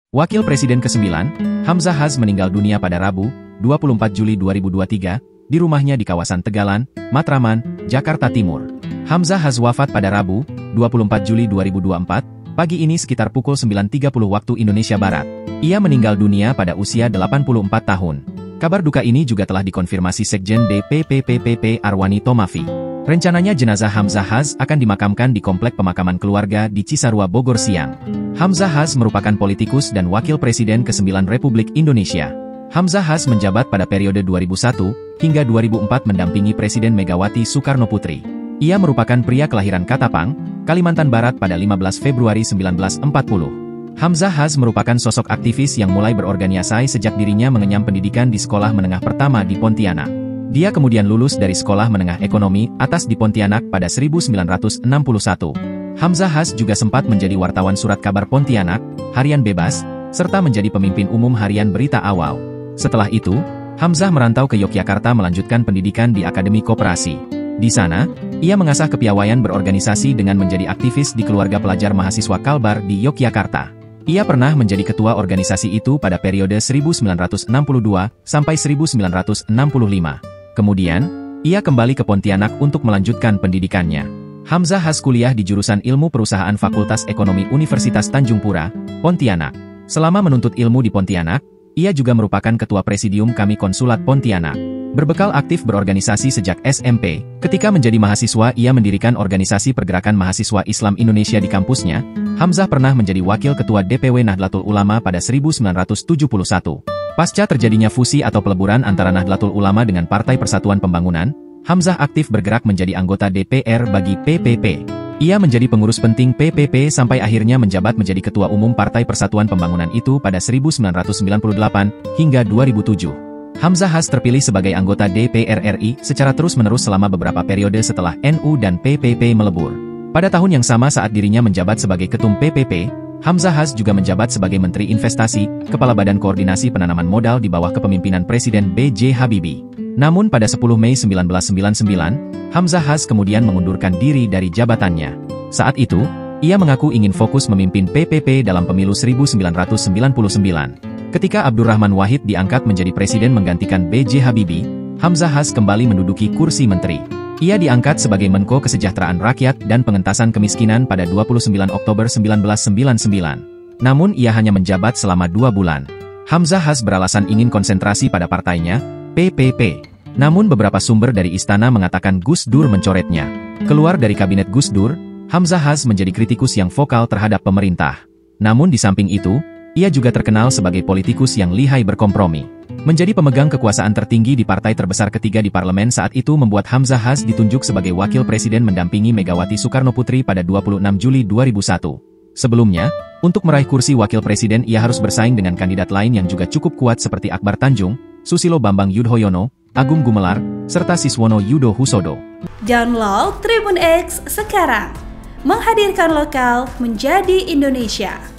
Wakil Presiden ke-9, Hamzah Has meninggal dunia pada Rabu, 24 Juli 2023, di rumahnya di kawasan Tegalan, Matraman, Jakarta Timur. Hamzah Has wafat pada Rabu, 24 Juli 2024, pagi ini sekitar pukul 9.30 waktu Indonesia Barat. Ia meninggal dunia pada usia 84 tahun. Kabar duka ini juga telah dikonfirmasi Sekjen DPP Arwani Tomafi. Rencananya jenazah Hamzah Has akan dimakamkan di Komplek Pemakaman Keluarga di Cisarua, Bogor siang. Hamzah Has merupakan politikus dan Wakil Presiden ke-9 Republik Indonesia. Hamzah Has menjabat pada periode 2001 hingga 2004 mendampingi Presiden Megawati Soekarno Putri. Ia merupakan pria kelahiran Katapang, Kalimantan Barat pada 15 Februari 1940. Hamzah Has merupakan sosok aktivis yang mulai berorganisasi sejak dirinya mengenyam pendidikan di sekolah menengah pertama di Pontianak. Dia kemudian lulus dari Sekolah Menengah Ekonomi Atas di Pontianak pada 1961. Hamzah Has juga sempat menjadi wartawan surat kabar Pontianak, Harian Bebas, serta menjadi pemimpin umum harian Berita Awal. Setelah itu, Hamzah merantau ke Yogyakarta melanjutkan pendidikan di Akademi Koperasi. Di sana, ia mengasah kepiawaian berorganisasi dengan menjadi aktivis di Keluarga Pelajar Mahasiswa Kalbar di Yogyakarta. Ia pernah menjadi ketua organisasi itu pada periode 1962 sampai 1965. Kemudian, ia kembali ke Pontianak untuk melanjutkan pendidikannya. Hamzah Has kuliah di jurusan Ilmu Perusahaan Fakultas Ekonomi Universitas Tanjung Pura, Pontianak. Selama menuntut ilmu di Pontianak, ia juga merupakan ketua presidium Kami Konsulat Pontianak. Berbekal aktif berorganisasi sejak SMP, ketika menjadi mahasiswa ia mendirikan organisasi Pergerakan Mahasiswa Islam Indonesia di kampusnya. Hamzah pernah menjadi wakil ketua DPW Nahdlatul Ulama pada 1971. Pasca terjadinya fusi atau peleburan antara Nahdlatul Ulama dengan Partai Persatuan Pembangunan, Hamzah aktif bergerak menjadi anggota DPR bagi PPP. Ia menjadi pengurus penting PPP sampai akhirnya menjabat menjadi Ketua Umum Partai Persatuan Pembangunan itu pada 1998 hingga 2007. Hamzah Has terpilih sebagai anggota DPR RI secara terus-menerus selama beberapa periode setelah NU dan PPP melebur. Pada tahun yang sama saat dirinya menjabat sebagai Ketum PPP, Hamzah Has juga menjabat sebagai Menteri Investasi, Kepala Badan Koordinasi Penanaman Modal di bawah kepemimpinan Presiden B.J. Habibie. Namun pada 10 Mei 1999, Hamzah Has kemudian mengundurkan diri dari jabatannya. Saat itu, ia mengaku ingin fokus memimpin PPP dalam pemilu 1999. Ketika Abdurrahman Wahid diangkat menjadi presiden menggantikan B.J. Habibie, Hamzah Has kembali menduduki kursi menteri. Ia diangkat sebagai Menko Kesejahteraan Rakyat dan Pengentasan Kemiskinan pada 29 Oktober 1999. Namun ia hanya menjabat selama 2 bulan. Hamzah Has beralasan ingin konsentrasi pada partainya, PPP. Namun beberapa sumber dari istana mengatakan Gus Dur mencoretnya. Keluar dari kabinet Gus Dur, Hamzah Has menjadi kritikus yang vokal terhadap pemerintah. Namun di samping itu, ia juga terkenal sebagai politikus yang lihai berkompromi. Menjadi pemegang kekuasaan tertinggi di partai terbesar ketiga di parlemen saat itu membuat Hamzah Has ditunjuk sebagai wakil presiden mendampingi Megawati Soekarno Putri pada 26 Juli 2001. Sebelumnya, untuk meraih kursi wakil presiden ia harus bersaing dengan kandidat lain yang juga cukup kuat seperti Akbar Tanjung, Susilo Bambang Yudhoyono, Agung Gumelar, serta Siswono Yudo Husodo. Download Tribun X sekarang, menghadirkan lokal menjadi Indonesia.